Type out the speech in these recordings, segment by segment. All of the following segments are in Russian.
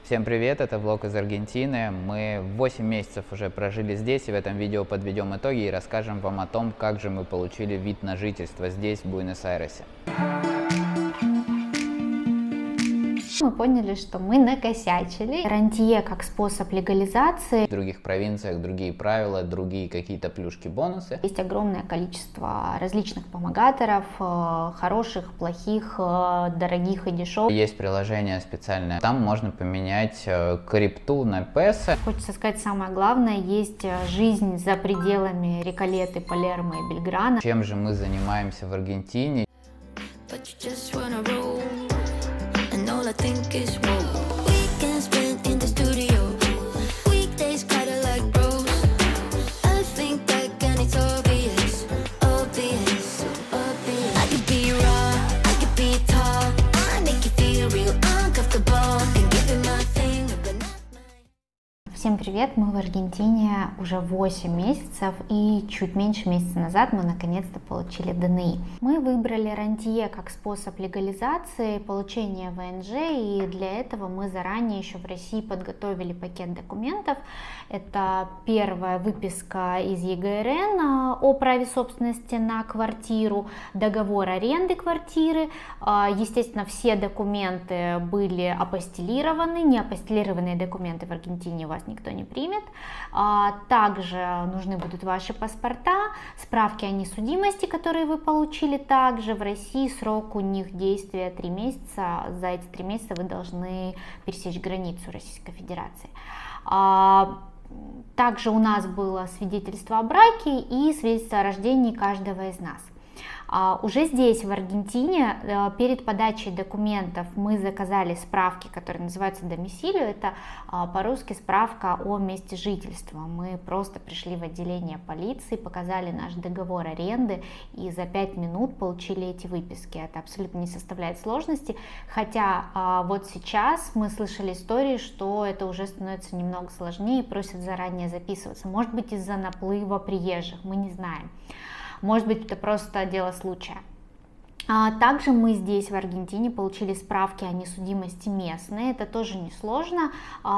Всем привет, это влог из Аргентины. Мы 8 месяцев уже прожили здесь, и в этом видео подведем итоги и расскажем вам о том, как же мы получили вид на жительство здесь, в Буэнос-Айресе. Мы поняли, что мы накосячили. Рантье как способ легализации. В других провинциях другие правила, другие какие-то плюшки, бонусы. Есть огромное количество различных помогаторов, хороших, плохих, дорогих и дешевых. Есть приложение специальное, там можно поменять крипту на песо. Хочется сказать самое главное, есть жизнь за пределами Реколеты, Палермо и Бельграна. Чем же мы занимаемся в Аргентине? Всем привет! Мы в Аргентине уже 8 месяцев, и чуть меньше месяца назад мы наконец-то получили ДНИ. Мы выбрали рантье как способ легализации получения ВНЖ, и для этого мы заранее еще в России подготовили пакет документов. Это первая выписка из ЕГРН о праве собственности на квартиру, договор аренды квартиры. Естественно, все документы были апостилированы, неапостилированные документы в Аргентине у вас никто не примет. Также нужны будут ваши паспорта, справки о несудимости, которые вы получили. Также в России срок у них действия 3 месяца. За эти 3 месяца вы должны пересечь границу Российской Федерации. Также у нас было свидетельство о браке и свидетельство о рождении каждого из нас. Уже здесь, в Аргентине, перед подачей документов мы заказали справки, которые называются домисилио. Это по-русски справка о месте жительства. Мы просто пришли в отделение полиции, показали наш договор аренды и за 5 минут получили эти выписки. Это абсолютно не составляет сложности, хотя вот сейчас мы слышали истории, что это уже становится немного сложнее и просят заранее записываться. Может быть, из-за наплыва приезжих, мы не знаем. Может быть, это просто дело случая. Также мы здесь, в Аргентине, получили справки о несудимости местные. Это тоже несложно.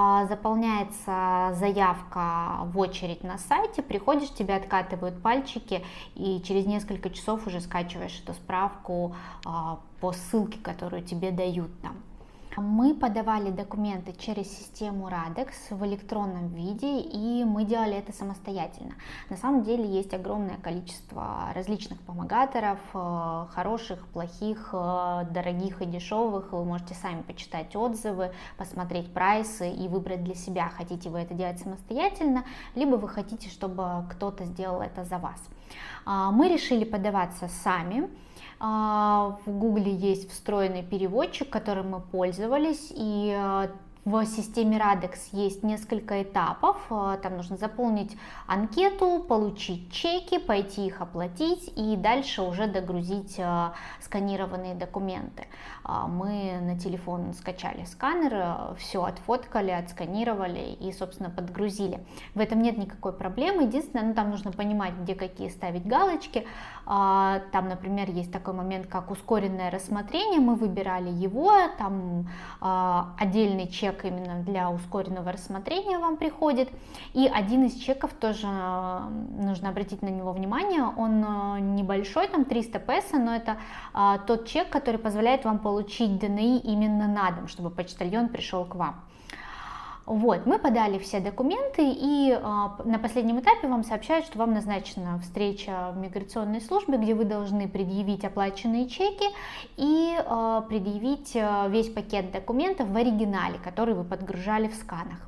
Заполняется заявка в очередь на сайте, приходишь, тебе откатывают пальчики, и через несколько часов уже скачиваешь эту справку по ссылке, которую тебе дают там. Мы подавали документы через систему Radex в электронном виде, и мы делали это самостоятельно. На самом деле есть огромное количество различных помогаторов, хороших, плохих, дорогих и дешевых. Вы можете сами почитать отзывы, посмотреть прайсы и выбрать для себя, хотите вы это делать самостоятельно, либо вы хотите, чтобы кто-то сделал это за вас. Мы решили подаваться сами. В Гугле есть встроенный переводчик, которым мы пользовались, и в системе Radex есть несколько этапов. Там нужно заполнить анкету, получить чеки, пойти их оплатить и дальше уже догрузить сканированные документы. Мы на телефон скачали сканер, все отфоткали, отсканировали и, собственно, подгрузили. В этом нет никакой проблемы. Единственное, там нужно понимать, где какие ставить галочки. Там, например, есть такой момент, как ускоренное рассмотрение. Мы выбирали его, там отдельный чек именно для ускоренного рассмотрения вам приходит. И один из чеков тоже нужно обратить на него внимание. Он небольшой, там 300 песо, но это тот чек, который позволяет вам получить ДНИ именно на дом, чтобы почтальон пришел к вам. Вот, мы подали все документы, и на последнем этапе вам сообщают, что вам назначена встреча в миграционной службе, где вы должны предъявить оплаченные чеки и предъявить весь пакет документов в оригинале, который вы подгружали в сканах.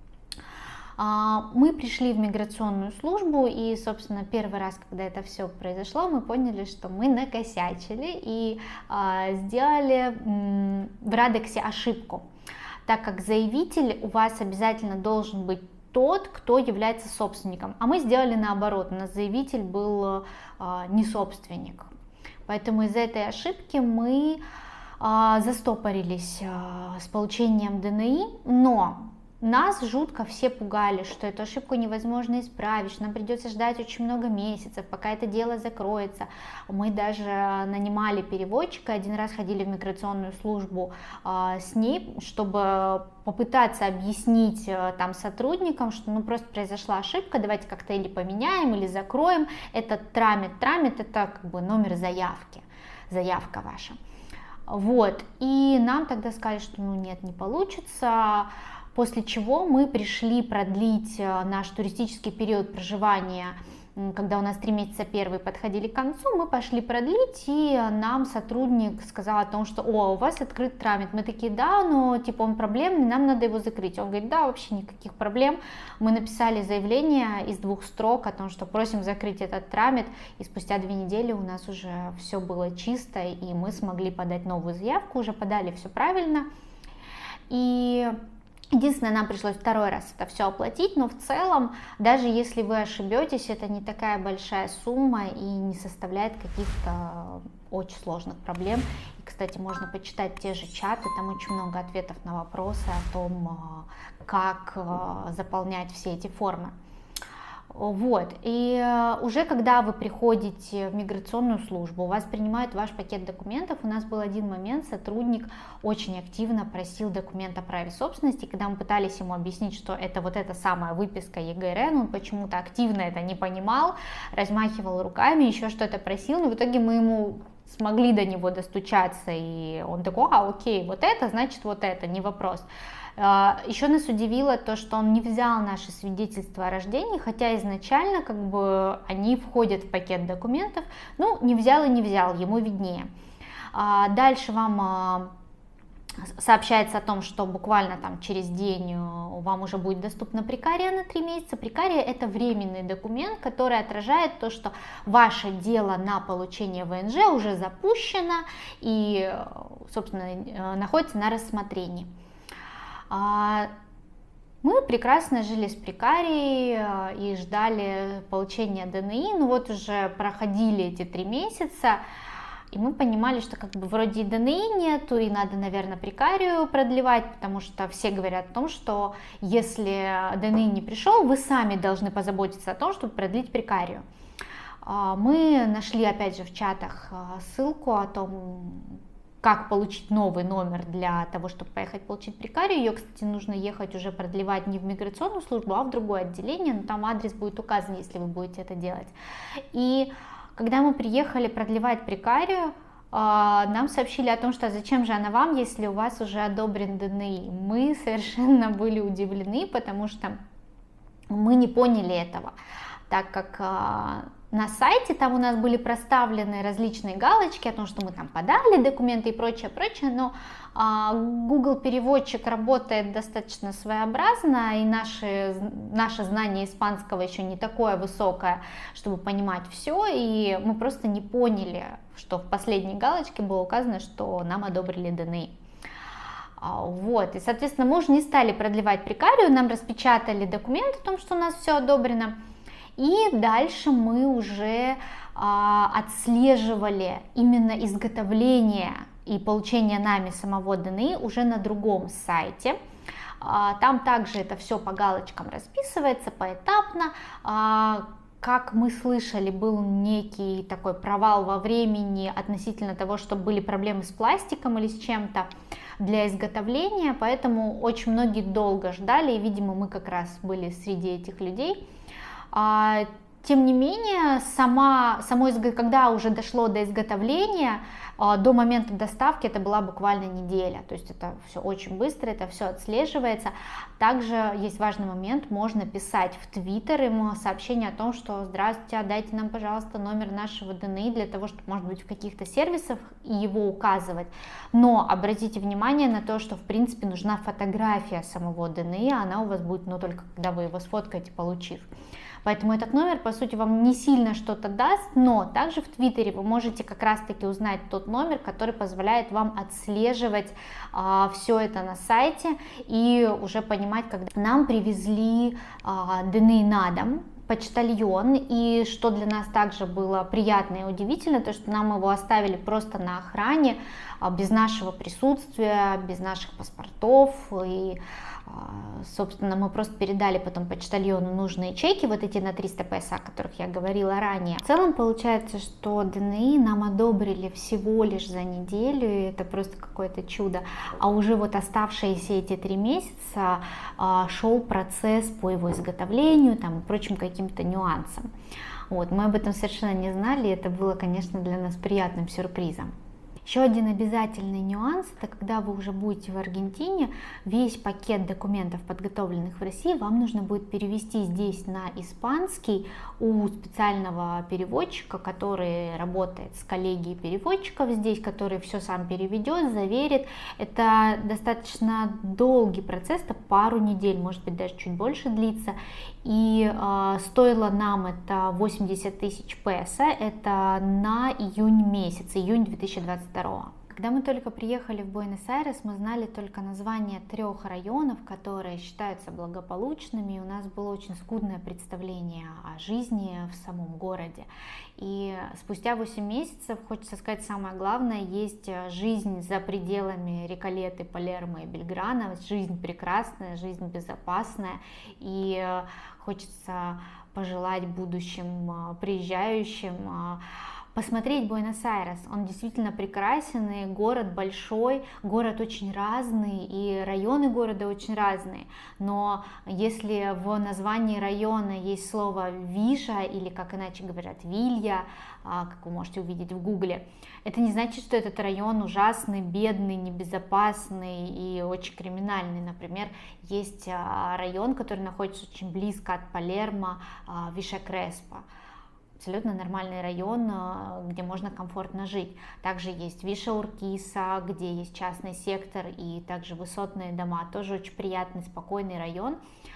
Мы пришли в миграционную службу, и, собственно, первый раз, когда это все произошло, мы поняли, что мы накосячили и сделали в Radex ошибку. Так как заявитель у вас обязательно должен быть тот, кто является собственником, а мы сделали наоборот, у нас заявитель был не собственник. Поэтому из-за этой ошибки мы застопорились с получением ДНИ, но нас жутко все пугали, что эту ошибку невозможно исправить, что нам придется ждать очень много месяцев, пока это дело закроется. Мы даже нанимали переводчика, один раз ходили в миграционную службу с ней, чтобы попытаться объяснить там сотрудникам, что ну просто произошла ошибка, давайте как-то или поменяем, или закроем. Этот трамит это как бы номер заявки, заявка ваша. Вот, и нам тогда сказали, что ну нет, не получится. После чего мы пришли продлить наш туристический период проживания, когда у нас 3 месяца первые подходили к концу, мы пошли продлить, и нам сотрудник сказал о том, что у вас открыт трамит. Мы такие, да, но типа он проблемный, нам надо его закрыть. Он говорит, да, вообще никаких проблем. Мы написали заявление из 2 строк о том, что просим закрыть этот трамит, и спустя 2 недели у нас уже все было чисто, и мы смогли подать новую заявку, уже подали все правильно. И единственное, нам пришлось 2-й раз это все оплатить, но в целом, даже если вы ошибетесь, это не такая большая сумма и не составляет каких-то очень сложных проблем. И, кстати, можно почитать те же чаты, там очень много ответов на вопросы о том, как заполнять все эти формы. Вот, и уже когда вы приходите в миграционную службу, у вас принимают ваш пакет документов, у нас был один момент, сотрудник очень активно просил документ о праве собственности, когда мы пытались ему объяснить, что это вот эта самая выписка ЕГРН, он почему-то активно это не понимал, размахивал руками, еще что-то просил, но в итоге мы ему смогли до него достучаться, и он такой, окей, вот это, значит вот это, не вопрос. Еще нас удивило то, что он не взял наши свидетельства о рождении, хотя изначально как бы они входят в пакет документов, ну не взял и не взял, ему виднее. Дальше вам сообщается о том, что буквально там через день вам уже будет доступна прекария на 3 месяца. Прекария — это временный документ, который отражает то, что ваше дело на получение ВНЖ уже запущено и, собственно, находится на рассмотрении. Мы прекрасно жили с прекарией и ждали получения ДНИ, ну вот уже проходили эти 3 месяца, и мы понимали, что как бы вроде и ДНИ нету, и надо, наверное, прекарию продлевать, потому что все говорят о том, что если ДНИ не пришел, вы сами должны позаботиться о том, чтобы продлить прекарию. Мы нашли, опять же, в чатах ссылку о том, как получить новый номер для того, чтобы поехать получить прекарию. Ее, кстати, нужно ехать уже продлевать не в миграционную службу, а в другое отделение, но там адрес будет указан, если вы будете это делать. И когда мы приехали продлевать прекарию, нам сообщили о том, что зачем же она вам, если у вас уже одобрен ДНИ. Мы совершенно были удивлены, потому что мы не поняли этого, так как на сайте там у нас были проставлены различные галочки о том, что мы там подали документы и прочее, но Google переводчик работает достаточно своеобразно, и наше знание испанского еще не такое высокое, чтобы понимать все, и мы просто не поняли, что в последней галочке было указано, что нам одобрили ДНИ. Вот, и, соответственно, мы уже не стали продлевать прекарию, нам распечатали документ о том, что у нас все одобрено. И дальше мы уже отслеживали именно изготовление и получение нами самого ДНИ уже на другом сайте. Там также это все по галочкам расписывается, поэтапно. Как мы слышали, был некий такой провал во времени относительно того, что были проблемы с пластиком или с чем-то для изготовления, поэтому очень многие долго ждали, и, видимо, мы как раз были среди этих людей. Тем не менее, когда уже дошло до изготовления, до момента доставки это была буквально неделя, то есть это все очень быстро, это все отслеживается. Также есть важный момент, можно писать в Твиттер ему сообщение о том, что здравствуйте, дайте нам, пожалуйста, номер нашего ДНИ для того, чтобы, может быть, в каких-то сервисах его указывать. Но обратите внимание на то, что в принципе нужна фотография самого ДНИ, она у вас будет, но только когда вы его сфоткаете, получив. Поэтому этот номер, по сути, вам не сильно что-то даст, но также в Твиттере вы можете как раз-таки узнать тот номер, который позволяет вам отслеживать все это на сайте и уже понимать, когда нам привезли ДНИ на дом, почтальон, и что для нас также было приятно и удивительно, то что нам его оставили просто на охране, без нашего присутствия, без наших паспортов, и Собственно, мы просто передали потом почтальону нужные чеки, вот эти на 300 песо, о которых я говорила ранее. В целом получается, что ДНИ нам одобрили всего лишь за неделю, и это просто какое-то чудо. А уже вот оставшиеся эти 3 месяца шел процесс по его изготовлению, там, и прочим каким-то нюансам. Вот, мы об этом совершенно не знали, и это было, конечно, для нас приятным сюрпризом. Еще один обязательный нюанс, это когда вы уже будете в Аргентине, весь пакет документов, подготовленных в России, вам нужно будет перевести здесь на испанский у специального переводчика, который работает с коллегией переводчиков здесь, который все сам переведет, заверит. Это достаточно долгий процесс, это пару недель, может быть даже чуть больше длится. И стоило нам это 80 тысяч песо, это на июнь месяц, июнь 2022. Когда мы только приехали в Буэнос-Айрес, мы знали только название 3 районов, которые считаются благополучными, и у нас было очень скудное представление о жизни в самом городе. И спустя 8 месяцев, хочется сказать, самое главное, есть жизнь за пределами Реколеты, Палермо и Бельграна, жизнь прекрасная, жизнь безопасная, и хочется пожелать будущим приезжающим посмотреть Буэнос-Айрес. Он действительно прекрасен, и город большой, город очень разный, и районы города очень разные. Но если в названии района есть слово Вижа, или, как иначе говорят, Вилья, как вы можете увидеть в Гугле, это не значит, что этот район ужасный, бедный, небезопасный и очень криминальный. Например, есть район, который находится очень близко от Палермо, Виша Креспо. Абсолютно нормальный район, где можно комфортно жить. Также есть Виша Уркиса, где есть частный сектор и также высотные дома. Тоже очень приятный, спокойный район.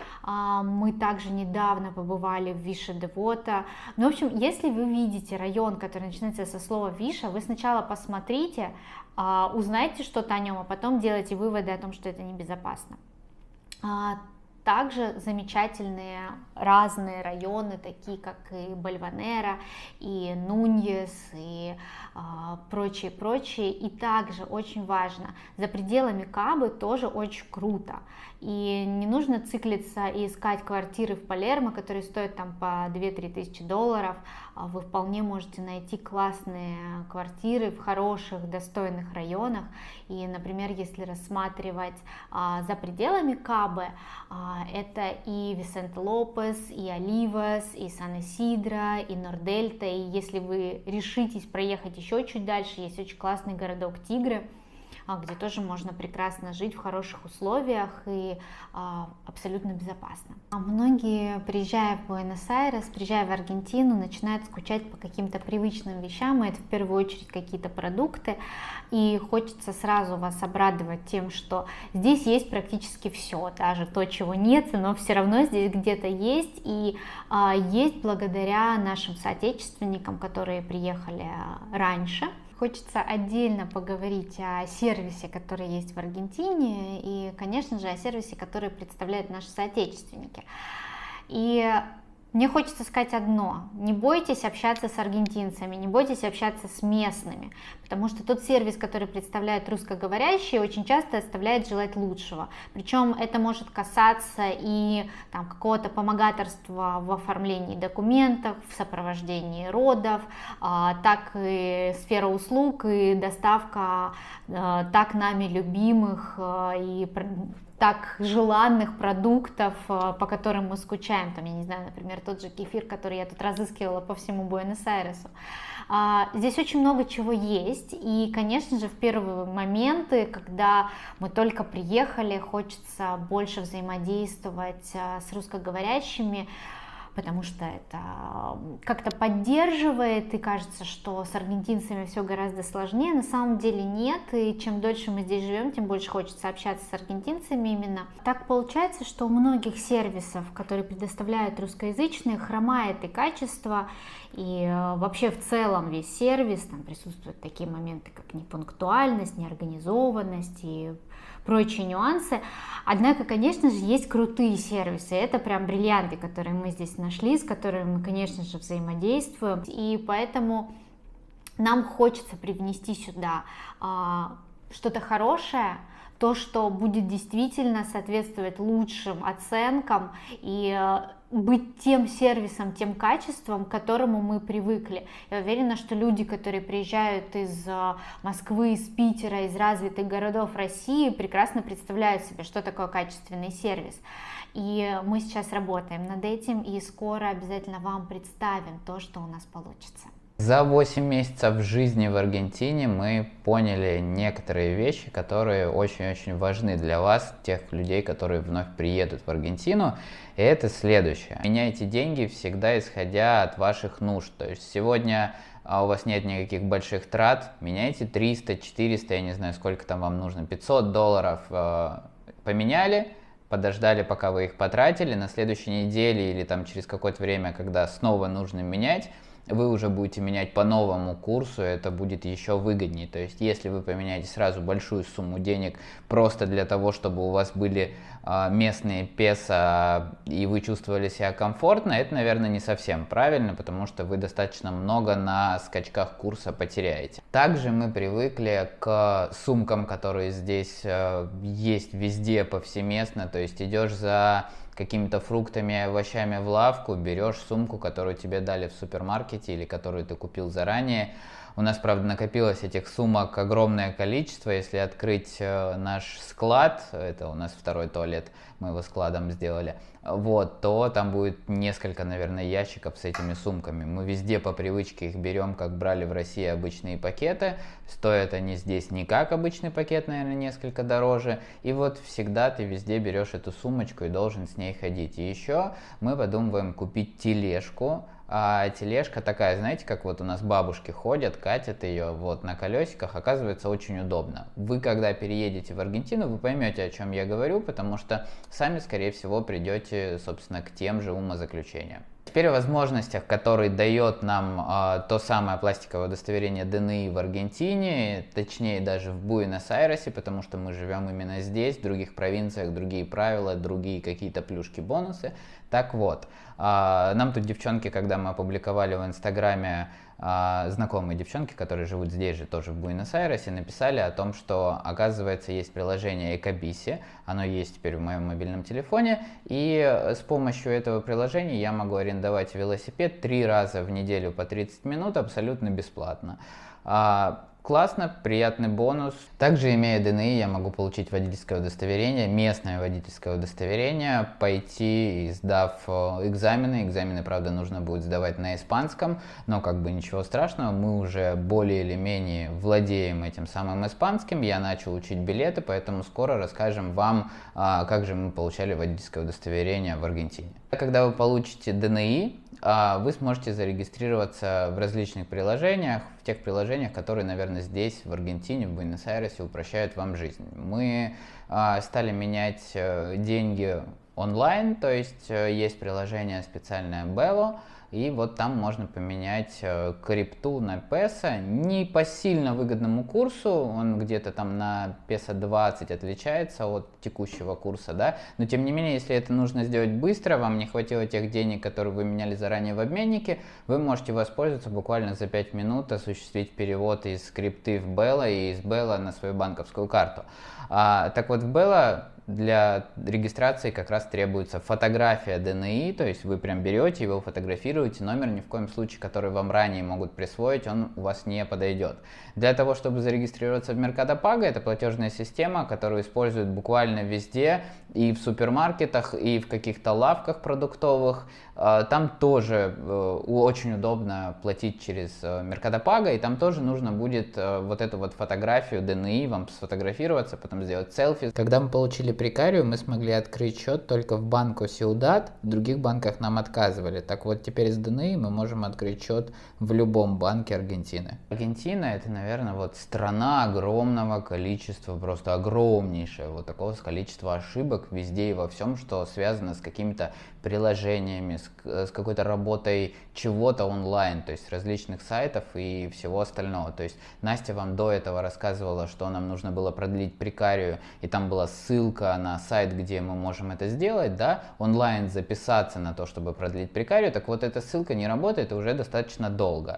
Мы также недавно побывали в Виша Девота. Ну, в общем, если вы видите район, который начинается со слова Виша, вы сначала посмотрите, узнайте что-то о нем, а потом делайте выводы о том, что это небезопасно. Также замечательные разные районы, такие как и Бальванера, и Нуньес, и прочие. И также очень важно, за пределами Кабы тоже очень круто. И не нужно циклиться и искать квартиры в Палермо, которые стоят там по 2-3 тысячи долларов. Вы вполне можете найти классные квартиры в хороших, достойных районах. И, например, если рассматривать за пределами Кабы, это и Висенте Лопес, и Оливас, и Сан-Исидро, и Нордельта. И если вы решитесь проехать еще чуть дальше, есть очень классный городок Тигре, где тоже можно прекрасно жить в хороших условиях и абсолютно безопасно. Многие, приезжая в Буэнос-Айрес, приезжая в Аргентину, начинают скучать по каким-то привычным вещам, и это в первую очередь какие-то продукты, и хочется сразу вас обрадовать тем, что здесь есть практически все, даже то, чего нет, но все равно здесь где-то есть, и есть благодаря нашим соотечественникам, которые приехали раньше. Хочется отдельно поговорить о сервисе, который есть в Аргентине, и, конечно же, о сервисе, который представляют наши соотечественники. И мне хочется сказать одно: не бойтесь общаться с аргентинцами, не бойтесь общаться с местными, потому что тот сервис, который представляют русскоговорящие, очень часто оставляет желать лучшего. Причем это может касаться и какого-то помогаторства в оформлении документов, в сопровождении родов, так и сфера услуг и доставка так нами любимых и так желанных продуктов, по которым мы скучаем. Там, я не знаю, например, тот же кефир, который я тут разыскивала по всему Буэнос-Айресу. Здесь очень много чего есть, и, конечно же, в первые моменты, когда мы только приехали, хочется больше взаимодействовать с русскоговорящими, потому что это как-то поддерживает, и кажется, что с аргентинцами все гораздо сложнее. На самом деле нет, и чем дольше мы здесь живем, тем больше хочется общаться с аргентинцами именно. Так получается, что у многих сервисов, которые предоставляют русскоязычные, хромает и качество, и вообще в целом весь сервис, там присутствуют такие моменты, как непунктуальность, неорганизованность и прочие нюансы. Однако, конечно же, есть крутые сервисы, это прям бриллианты, которые мы здесь нашли, с которыми мы, конечно же, взаимодействуем, и поэтому нам хочется привнести сюда что-то хорошее, то, что будет действительно соответствовать лучшим оценкам и быть тем сервисом, тем качеством, к которому мы привыкли. Я уверена, что люди, которые приезжают из Москвы, из Питера, из развитых городов России, прекрасно представляют себе, что такое качественный сервис. И мы сейчас работаем над этим, и скоро обязательно вам представим то, что у нас получится. За 8 месяцев жизни в Аргентине мы поняли некоторые вещи, которые очень-очень важны для вас, тех людей, которые вновь приедут в Аргентину. И это следующее. Меняйте деньги всегда исходя от ваших нужд. То есть сегодня у вас нет никаких больших трат, меняйте 300, 400, я не знаю, сколько там вам нужно, $500 поменяли, подождали, пока вы их потратили, на следующей неделе или там через какое-то время, когда снова нужно менять, вы уже будете менять по новому курсу, это будет еще выгоднее. То есть, если вы поменяете сразу большую сумму денег просто для того, чтобы у вас были местные песо и вы чувствовали себя комфортно, это, наверное, не совсем правильно, потому что вы достаточно много на скачках курса потеряете. Также мы привыкли к сумкам, которые здесь есть везде повсеместно, то есть идешь за какими-то фруктами и овощами в лавку, берешь сумку, которую тебе дали в супермаркете или которую ты купил заранее. У нас, правда, накопилось этих сумок огромное количество. Если открыть наш склад, это у нас второй туалет, мы его складом сделали, вот, то там будет несколько, наверное, ящиков с этими сумками. Мы везде по привычке их берем, как брали в России обычные пакеты. Стоят они здесь не как обычный пакет, наверное, несколько дороже. И вот всегда ты везде берешь эту сумочку и должен с ней ходить. И еще мы подумываем купить тележку. А тележка такая, знаете, как вот у нас бабушки ходят, катят ее вот на колесиках, оказывается, очень удобно. Вы, когда переедете в Аргентину, вы поймете, о чем я говорю, потому что сами, скорее всего, придете, собственно, к тем же умозаключениям. Теперь о возможностях, которые дает нам то самое пластиковое удостоверение ДНИ в Аргентине, точнее даже в Буэнос-Айресе, потому что мы живем именно здесь, в других провинциях другие правила, другие какие-то плюшки, бонусы. Так вот, нам тут девчонки, когда мы опубликовали в Инстаграме, знакомые девчонки, которые живут здесь же, тоже в Буэнос-Айресе, написали о том, что, оказывается, есть приложение Экобиси, оно есть теперь в моем мобильном телефоне, и с помощью этого приложения я могу арендовать велосипед 3 раза в неделю по 30 минут абсолютно бесплатно. Классно, приятный бонус. Также, имея ДНИ, я могу получить водительское удостоверение, местное водительское удостоверение, пойти, сдав экзамены. Экзамены, правда, нужно будет сдавать на испанском, но как бы ничего страшного, мы уже более или менее владеем этим самым испанским. Я начал учить билеты, поэтому скоро расскажем вам, как же мы получали водительское удостоверение в Аргентине. Когда вы получите ДНИ, вы сможете зарегистрироваться в различных приложениях, в тех приложениях, которые, наверное, здесь, в Аргентине, в Буэнос-Айресе упрощают вам жизнь. Мы стали менять деньги онлайн, то есть есть приложение специальное Bello, и вот там можно поменять крипту на песо не по сильно выгодному курсу, он где-то там на песо 20 отличается от текущего курса, да, но тем не менее, если это нужно сделать быстро, вам не хватило тех денег, которые вы меняли заранее в обменнике, вы можете воспользоваться буквально за 5 минут, осуществить перевод из крипты в Bello и из Bello на свою банковскую карту. Так вот, в Bello для регистрации как раз требуется фотография ДНИ, то есть вы прям берете его, фотографируете, номер ни в коем случае, который вам ранее могут присвоить, он у вас не подойдет. Для того, чтобы зарегистрироваться в Mercado Pago, это платежная система, которую используют буквально везде, и в супермаркетах, и в каких-то лавках продуктовых. Там тоже очень удобно платить через Mercado Pago, и там тоже нужно будет вот эту вот фотографию ДНИ вам сфотографироваться, потом сделать селфи. Когда мы получили прекарию, мы смогли открыть счет только в Банко Сиудад, в других банках нам отказывали. Так вот, теперь с ДНИ мы можем открыть счет в любом банке Аргентины. Аргентина — это, наверное, вот страна огромного количества, просто огромнейшее вот такого количества ошибок везде и во всем, что связано с какими-то приложениями, с какой-то работой чего-то онлайн, то есть различных сайтов и всего остального. То есть Настя вам до этого рассказывала, что нам нужно было продлить прекарию, и там была ссылка на сайт, где мы можем это сделать, да, онлайн записаться на то, чтобы продлить прекарию. Так вот, эта ссылка не работает уже достаточно долго.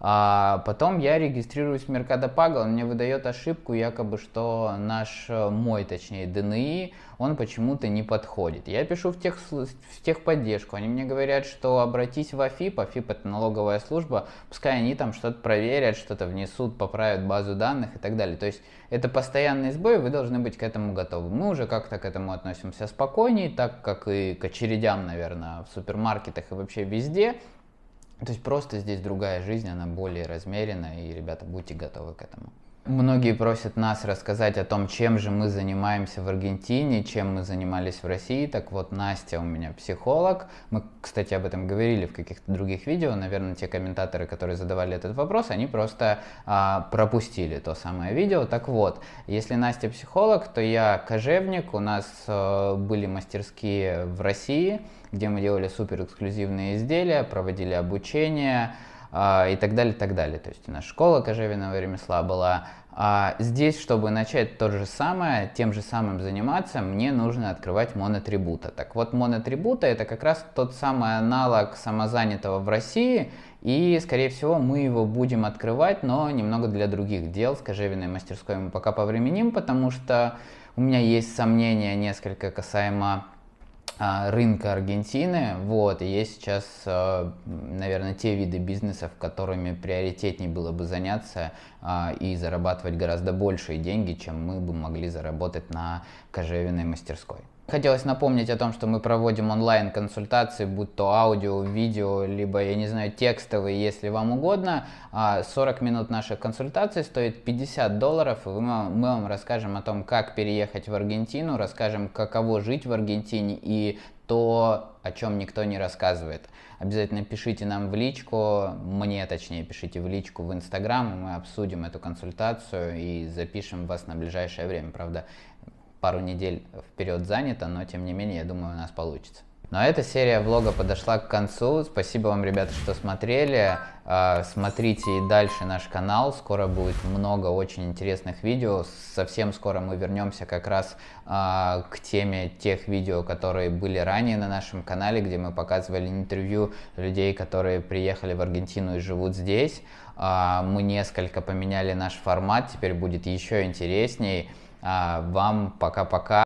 Потом я регистрируюсь в Mercado Pago, он мне выдает ошибку, якобы, что мой ДНИ, он почему-то не подходит. Я пишу в техподдержку, они мне говорят, что обратись в АФИП, АФИП это налоговая служба, пускай они там что-то проверят, что-то внесут, поправят базу данных и так далее. То есть это постоянный сбой, вы должны быть к этому готовы. Мы уже как-то к этому относимся спокойнее, так как и к очередям, наверное, в супермаркетах и вообще везде. То есть просто здесь другая жизнь, она более размеренная, и, ребята, будьте готовы к этому. Многие просят нас рассказать о том, чем же мы занимаемся в Аргентине, чем мы занимались в России. Так вот, Настя у меня психолог. Мы, кстати, об этом говорили в каких-то других видео. Наверное, те комментаторы, которые задавали этот вопрос, они просто пропустили то самое видео. Так вот, если Настя психолог, то я кожевник. У нас были мастерские в России, где мы делали супер эксклюзивные изделия, проводили обучение и так далее, так далее. То есть у нас школа кожевенного ремесла была. Здесь, чтобы начать то же самое, тем же самым заниматься, мне нужно открывать монотрибута. Так вот, монотрибута это как раз тот самый аналог самозанятого в России, и, скорее всего, мы его будем открывать, но немного для других дел. С кожевенной мастерской мы пока повременим, потому что у меня есть сомнения несколько касаемо рынка Аргентины, вот, и есть сейчас, наверное, те виды бизнесов, которыми приоритетнее было бы заняться и зарабатывать гораздо большие деньги, чем мы бы могли заработать на кожевенной мастерской. Хотелось напомнить о том, что мы проводим онлайн-консультации, будь то аудио, видео, либо, я не знаю, текстовые, если вам угодно. 40 минут наших консультаций стоит $50, и мы вам расскажем о том, как переехать в Аргентину, расскажем, каково жить в Аргентине и то, о чем никто не рассказывает. Обязательно пишите нам в личку, мне точнее пишите в личку в Инстаграм, мы обсудим эту консультацию и запишем вас на ближайшее время, правда. Пару недель вперед занято, но тем не менее, я думаю, у нас получится. Но эта серия влога подошла к концу. Спасибо вам, ребята, что смотрели. Смотрите и дальше наш канал. Скоро будет много очень интересных видео. Совсем скоро мы вернемся как раз к теме тех видео, которые были ранее на нашем канале, где мы показывали интервью людей, которые приехали в Аргентину и живут здесь. Мы несколько поменяли наш формат, теперь будет еще интересней. Вам пока-пока.